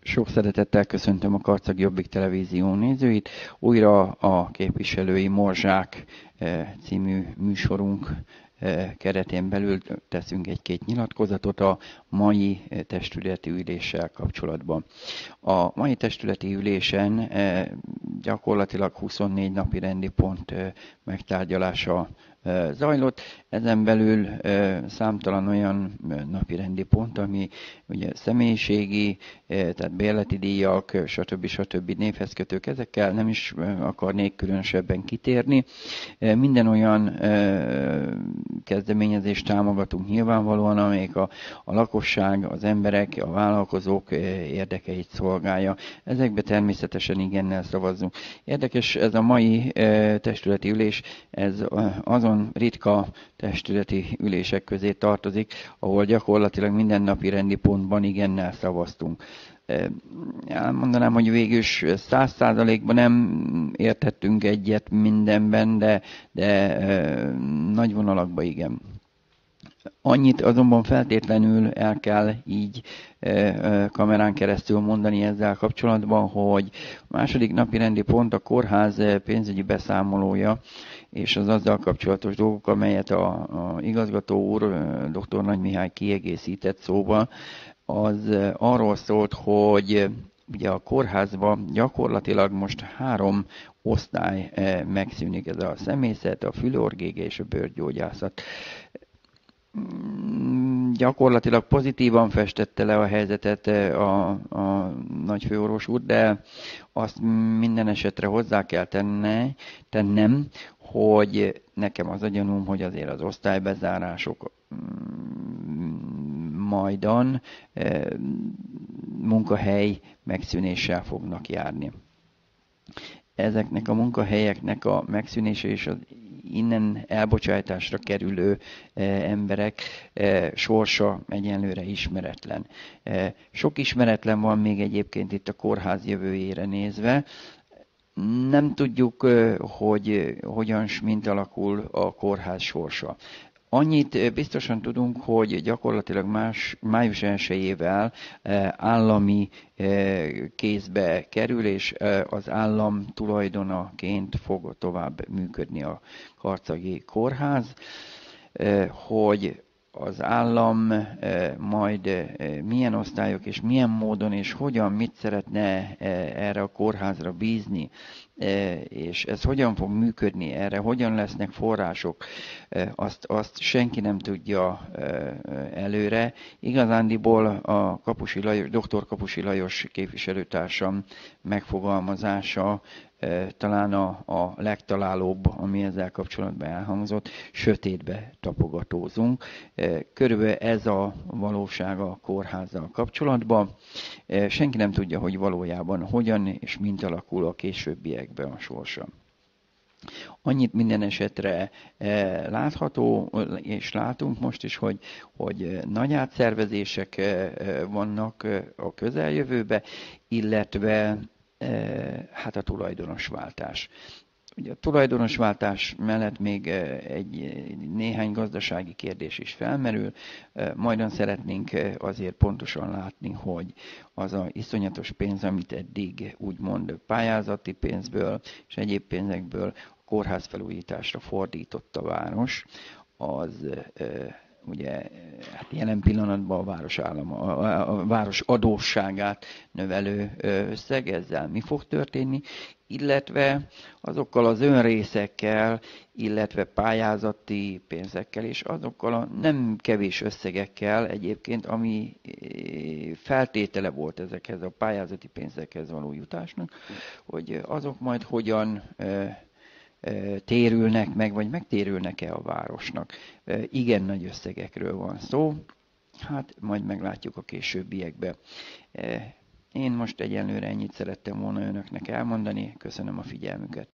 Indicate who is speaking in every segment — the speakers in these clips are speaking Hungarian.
Speaker 1: Sok szeretettel köszöntöm a Karcag Jobbik Televízió nézőit. Újra a Képviselői Morzsák című műsorunk keretén belül teszünk egy-két nyilatkozatot a mai testületi üléssel kapcsolatban. A mai testületi ülésen gyakorlatilag 24 napi rendi pont megtárgyalása zajlott. Ezen belül számtalan olyan napirendi pont, ami ugye személyiségi, tehát bérleti díjak, stb. Névhezkötők, ezekkel nem is akarnék különösebben kitérni. Minden olyan kezdeményezést támogatunk nyilvánvalóan, amelyik a lakosság, az emberek, a vállalkozók érdekeit szolgálja. Ezekbe természetesen igennel szavazzunk. Érdekes ez a mai testületi ülés, ez azon ritka testületi ülések közé tartozik, ahol gyakorlatilag minden napi rendi pontban igennel szavaztunk. Elmondanám, hogy végül is 100%-ban nem értettünk egyet mindenben, de nagy vonalakban igen. Annyit azonban feltétlenül el kell így kamerán keresztül mondani ezzel kapcsolatban, hogy a második napi rendi pont a kórház pénzügyi beszámolója, és az azzal kapcsolatos dolgok, amelyet a igazgató úr, dr. Nagy Mihály kiegészített szóval, az arról szólt, hogy ugye a kórházban gyakorlatilag most 3 osztály megszűnik, ez a személyzet, a fülorgége és a bőrgyógyászat. Gyakorlatilag pozitívan festette le a helyzetet a nagyfőorvos úr, de azt minden esetre hozzá kell tennem, hogy nekem az a gyanúm, hogy azért az osztálybezárások majdan munkahely megszűnéssel fognak járni. Ezeknek a munkahelyeknek a megszűnése és az innen elbocsátásra kerülő emberek sorsa egyenlőre ismeretlen. Sok ismeretlen van még egyébként itt a kórház jövőjére nézve. Nem tudjuk, hogy hogyan mint alakul a kórház sorsa. Annyit biztosan tudunk, hogy gyakorlatilag május 1-ével állami kézbe kerül, és az állam tulajdonaként fog tovább működni a karcagi kórház, hogy az állam majd milyen osztályok és milyen módon és hogyan, mit szeretne erre a kórházra bízni, és ez hogyan fog működni, erre hogyan lesznek források, azt senki nem tudja előre. Igazándiból a dr. Kapusi Lajos képviselőtársam megfogalmazása talán a legtalálóbb, ami ezzel kapcsolatban elhangzott, sötétbe tapogatózunk. Körülbelül ez a valóság a kórházzal kapcsolatban. Senki nem tudja, hogy valójában hogyan és mint alakul a későbbiekben a sorsa. Annyit minden esetre látható, és látunk most is, hogy nagy átszervezések vannak a közeljövőben, illetve hát a tulajdonosváltás. Ugye a tulajdonosváltás mellett még néhány gazdasági kérdés is felmerül. Majdan szeretnénk azért pontosan látni, hogy az a iszonyatos pénz, amit eddig úgymond pályázati pénzből és egyéb pénzekből a kórházfelújításra fordított a város, az ugye hát jelen pillanatban a város adósságát növelő összeg, ezzel mi fog történni, illetve azokkal az önrészekkel, illetve pályázati pénzekkel és azokkal a nem kevés összegekkel egyébként, ami feltétele volt ezekhez a pályázati pénzekhez való jutásnak, hogy azok majd hogyan térülnek meg, vagy megtérülnek-e a városnak. Igen nagy összegekről van szó, hát majd meglátjuk a későbbiekben. Én most egyenlőre ennyit szerettem volna önöknek elmondani, köszönöm a figyelmüket.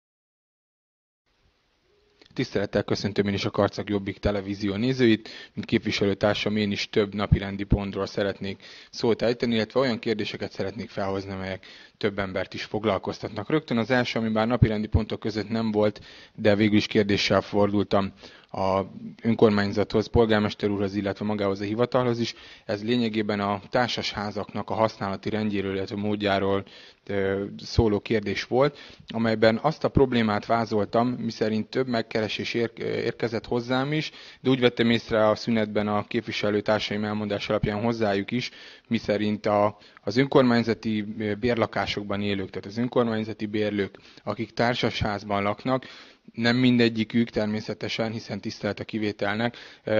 Speaker 2: Tisztelettel köszöntöm én is a Karcag Jobbik Televízió nézőit, mint képviselőtársam én is több napirendi pontról szeretnék szót ejteni, illetve olyan kérdéseket szeretnék felhozni, amelyek több embert is foglalkoztatnak. Rögtön az első, ami bár napirendi pontok között nem volt, de végül is kérdéssel fordultam a önkormányzathoz, polgármester úrhoz, illetve magához a hivatalhoz is. Ez lényegében a társasházaknak a használati rendjéről, illetve módjáról szóló kérdés volt, amelyben azt a problémát vázoltam, miszerint több megkeresés érkezett hozzám is, de úgy vettem észre a szünetben a képviselőtársaim elmondás alapján hozzájuk is, miszerint az önkormányzati bérlakásokban élők, tehát az önkormányzati bérlők, akik társasházban laknak, nem mindegyikük természetesen, hiszen tisztelet a kivételnek,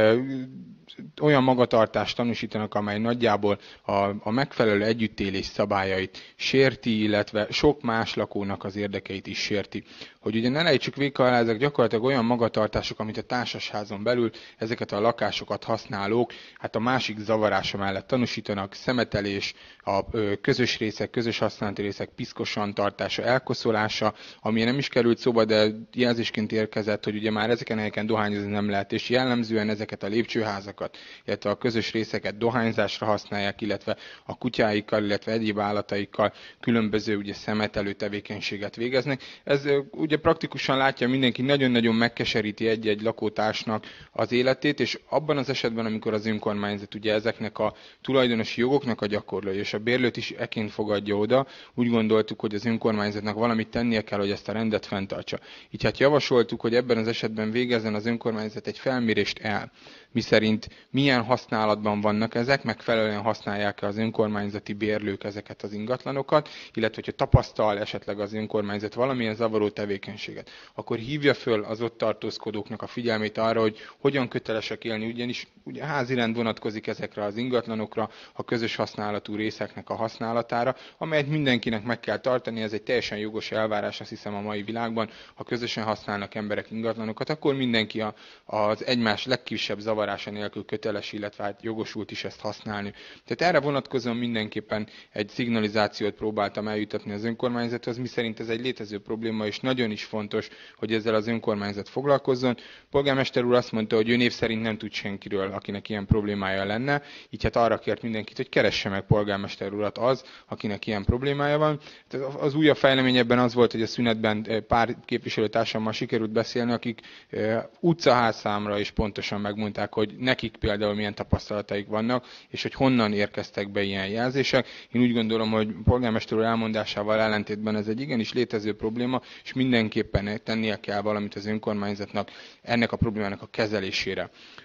Speaker 2: olyan magatartást tanúsítanak, amely nagyjából a megfelelő együttélés szabályait sérti, illetve sok más lakónak az érdekeit is sérti. Hogy ugye ne lejtsük véka alá, ezek gyakorlatilag olyan magatartások, amit a társasházon belül ezeket a lakásokat használók, hát a másik zavarása mellett tanúsítanak, szemetelés, a közös részek, közös használati részek piszkosan tartása, elkoszolása, ami nem is került szóba, de jelzésként érkezett, hogy ugye már ezeken a helyeken dohányozni nem lehet, és jellemzően ezeket a lépcsőházakat, illetve a közös részeket dohányzásra használják, illetve a kutyáikkal, illetve egyéb állataikkal különböző ugye szemetelő tevékenységet végeznek. Ez ugye praktikusan látja mindenki, nagyon-nagyon megkeseríti egy-egy lakótársnak az életét, és abban az esetben, amikor az önkormányzat ugye ezeknek a tulajdonosi jogoknak a gyakorlója, és a bérlőt is eként fogadja oda, úgy gondoltuk, hogy az önkormányzatnak valamit tennie kell, hogy ezt a rendet fenntartsa. Így hát javasoltuk, hogy ebben az esetben végezzen az önkormányzat egy felmérést el, miszerint milyen használatban vannak ezek, megfelelően használják az önkormányzati bérlők ezeket az ingatlanokat, illetve hogyha tapasztal esetleg az önkormányzat valamilyen zavaró tevékenységet, akkor hívja föl az ott tartózkodóknak a figyelmét arra, hogy hogyan kötelesek élni, ugyanis ugye házirend vonatkozik ezekre az ingatlanokra, a közös használatú részeknek a használatára, amelyet mindenkinek meg kell tartani, ez egy teljesen jogos elvárás, azt hiszem a mai világban, ha közösen használnak emberek ingatlanokat, akkor mindenki az egymás legkisebb zavarása nélkül köteles, illetve hát jogosult is ezt használni. Tehát erre vonatkozóan mindenképpen egy szignalizációt próbáltam eljutatni az önkormányzathoz, miszerint ez egy létező probléma, és nagyon is fontos, hogy ezzel az önkormányzat foglalkozzon. Polgármester úr azt mondta, hogy ő név szerint nem tud senkiről, akinek ilyen problémája lenne, így hát arra kért mindenkit, hogy keresse meg polgármester urat az, akinek ilyen problémája van. Az újabb fejlemény ebben az volt, hogy a szünetben pár képviselőtársammal sikerült beszélni, akik utcaházszámra is pontosan megmondták, hogy nekik például milyen tapasztalataik vannak, és hogy honnan érkeztek be ilyen jelzések. Én úgy gondolom, hogy polgármester úr elmondásával ellentétben ez egy igenis létező probléma, és mindenképpen tennie kell valamit az önkormányzatnak ennek a problémának a kezelésére.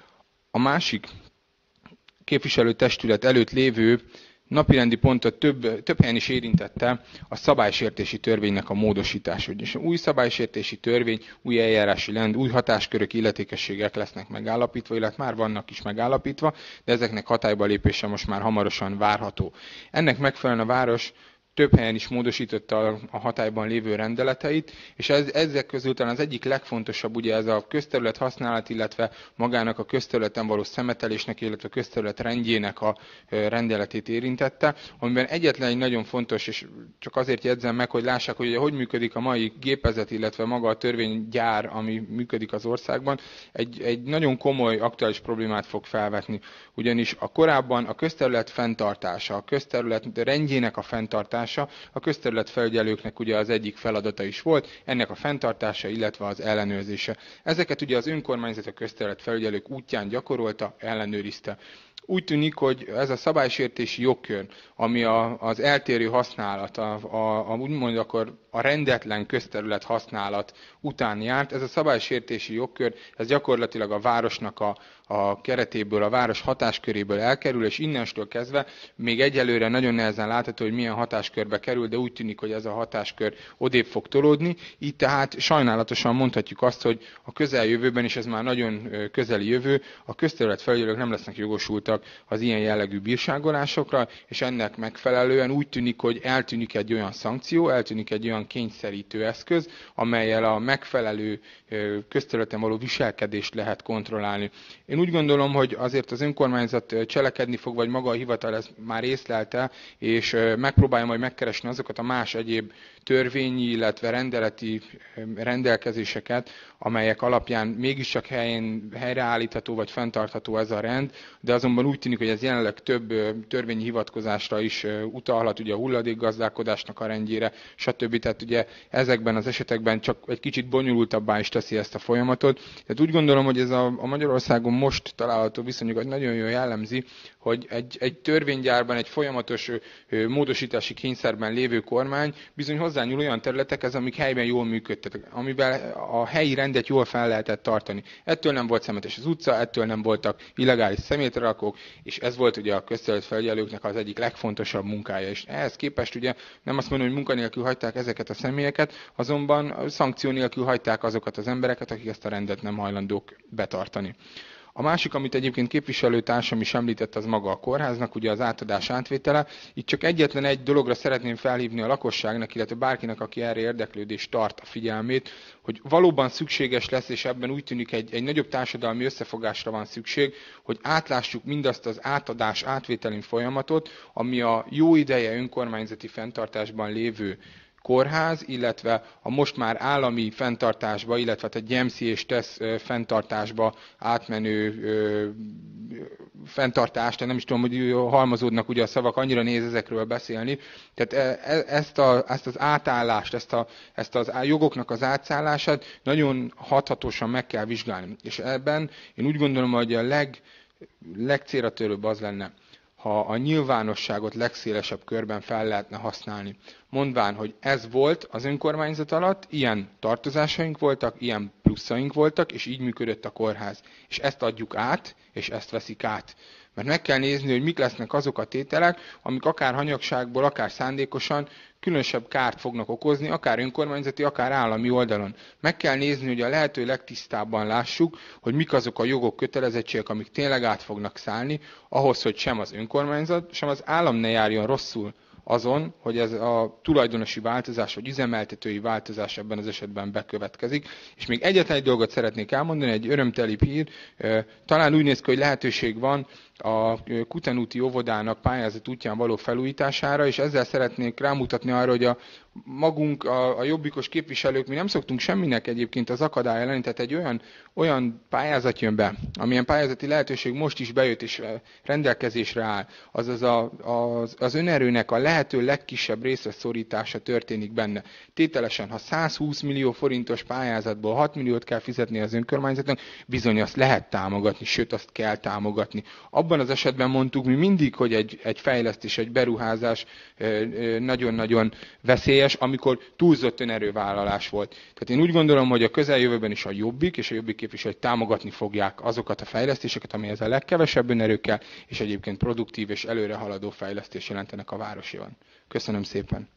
Speaker 2: A másik képviselőtestület előtt lévő napirendi pontot több helyen is érintette a szabálysértési törvénynek a módosítása. És új szabálysértési törvény, új eljárási rend, új hatáskörök, illetékességek lesznek megállapítva, illetve már vannak is megállapítva, de ezeknek hatályba lépése most már hamarosan várható. Ennek megfelelően a város több helyen is módosította a hatályban lévő rendeleteit, és ezek közül talán az egyik legfontosabb ugye ez a közterület használat, illetve magának a közterületen való szemetelésnek, illetve a közterület rendjének a rendeletét érintette, amiben egyetlen egy nagyon fontos, és csak azért jegyzem meg, hogy lássák, hogy hogy működik a mai gépezet, illetve maga a törvénygyár, ami működik az országban, egy nagyon komoly aktuális problémát fog felvetni. Ugyanis korábban a közterület fenntartása, a közterület rendjének a fenntartása, a közterületfelügyelőknek ugye az egyik feladata is volt, ennek a fenntartása, illetve az ellenőrzése. Ezeket ugye az önkormányzat a közterületfelügyelők útján gyakorolta, ellenőrizte. Úgy tűnik, hogy ez a szabálysértési jogkör, ami az eltérő használat, úgymond akkor a rendetlen közterület használat után járt, ez a szabálysértési jogkör, ez gyakorlatilag a városnak a keretéből, a város hatásköréből elkerül, és innenstől kezdve még egyelőre nagyon nehezen látható, hogy milyen hatáskörbe kerül, de úgy tűnik, hogy ez a hatáskör odébb fog tolódni. Így tehát sajnálatosan mondhatjuk azt, hogy a közeljövőben, és ez már nagyon közeli jövő, a közterületfelügyelők nem lesznek jogosultak az ilyen jellegű bírságolásokra, és ennek megfelelően úgy tűnik, hogy eltűnik egy olyan szankció, eltűnik egy olyan kényszerítő eszköz, amellyel a megfelelő közterületen való viselkedést lehet kontrollálni. Én úgy gondolom, hogy azért az önkormányzat cselekedni fog, vagy maga a hivatal ezt már észlelte, és megpróbálja majd megkeresni azokat a más egyéb törvényi, illetve rendeleti rendelkezéseket, amelyek alapján mégiscsak helyreállítható vagy fenntartható ez a rend, de azonban úgy tűnik, hogy ez jelenleg több törvényi hivatkozásra is utalhat, ugye a hulladékgazdálkodásnak a rendjére, stb. Tehát ugye ezekben az esetekben csak egy kicsit bonyolultabbá is teszi ezt a folyamatot. Tehát úgy gondolom, hogy ez a Magyarországon most található viszonyokat nagyon jól jellemzi, hogy egy törvénygyárban, egy folyamatos módosítási kényszerben lévő kormány bizony hozzányúl olyan területekhez, amik helyben jól működtek, amivel a helyi rendet jól fel lehetett tartani. Ettől nem volt szemetes az utca, ettől nem voltak illegális szemétrakók, és ez volt ugye a közterületfelügyelőknek az egyik legfontosabb munkája. És ehhez képest ugye nem azt mondom, hogy munkanélkül hagyták ezeket a személyeket, azonban szankció nélkül hagyták azokat az embereket, akik ezt a rendet nem hajlandók betartani. A másik, amit egyébként képviselőtársam is említett, az maga a kórháznak, ugye az átadás átvétele. Itt csak egyetlen egy dologra szeretném felhívni a lakosságnak, illetve bárkinek, aki erre érdeklődést tart a figyelmét, hogy valóban szükséges lesz, és ebben úgy tűnik egy nagyobb társadalmi összefogásra van szükség, hogy átlássuk mindazt az átadás átvételin folyamatot, ami a jó ideje önkormányzati fenntartásban lévő kórház, illetve a most már állami fenntartásba, illetve a GEMSZI és TESZ fenntartásba átmenő fenntartást, nem is tudom, hogy halmozódnak ugye a szavak, annyira néz ezekről beszélni. Tehát ezt az átállást, ezt az jogoknak az átszállását nagyon hathatósan meg kell vizsgálni. És ebben én úgy gondolom, hogy a legcélratörőbb az lenne, ha a nyilvánosságot legszélesebb körben fel lehetne használni. Mondván, hogy ez volt az önkormányzat alatt, ilyen tartozásaink voltak, ilyen pluszaink voltak, és így működött a kórház. És ezt adjuk át, és ezt veszik át. Mert meg kell nézni, hogy mik lesznek azok a tételek, amik akár hanyagságból, akár szándékosan különösebb kárt fognak okozni, akár önkormányzati, akár állami oldalon. Meg kell nézni, hogy a lehető legtisztábban lássuk, hogy mik azok a jogok, kötelezettségek, amik tényleg át fognak szállni, ahhoz, hogy sem az önkormányzat, sem az állam ne járjon rosszul azon, hogy ez a tulajdonosi változás, vagy üzemeltetői változás ebben az esetben bekövetkezik. És még egyetlen egy dolgot szeretnék elmondani, egy örömteli hír. Talán úgy néz ki, hogy lehetőség van a Kutenúti óvodának pályázat útján való felújítására, és ezzel szeretnék rámutatni arra, hogy magunk, a jobbikos képviselők, mi nem szoktunk semminek egyébként az akadály ellen, tehát egy olyan pályázat jön be, amilyen pályázati lehetőség most is bejött és rendelkezésre áll, azaz az önerőnek a lehető legkisebb részre szorítása történik benne. Tételesen, ha 120 millió forintos pályázatból 6 milliót kell fizetni az önkormányzatnak, bizony azt lehet támogatni, sőt azt kell támogatni. Abban az esetben mondtuk mi mindig, hogy egy fejlesztés, egy beruházás nagyon-nagyon veszélyes, amikor túlzott önerővállalás volt. Tehát én úgy gondolom, hogy a közeljövőben is a Jobbik és a Jobbik képviselők támogatni fogják azokat a fejlesztéseket, amelyhez a legkevesebb önerőkkel és egyébként produktív és előrehaladó fejlesztés jelentenek a városban. Köszönöm szépen!